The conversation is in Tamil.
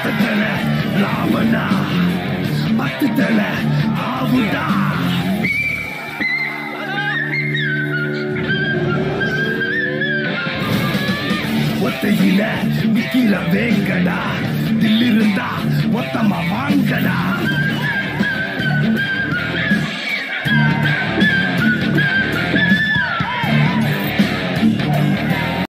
ஒத்தத்தல ராவணா பத்துதல ஆவுடா ஒத்தையில நிக்கிற வேங்கடா தில்லிருந்தா மொத்தமா வாங்க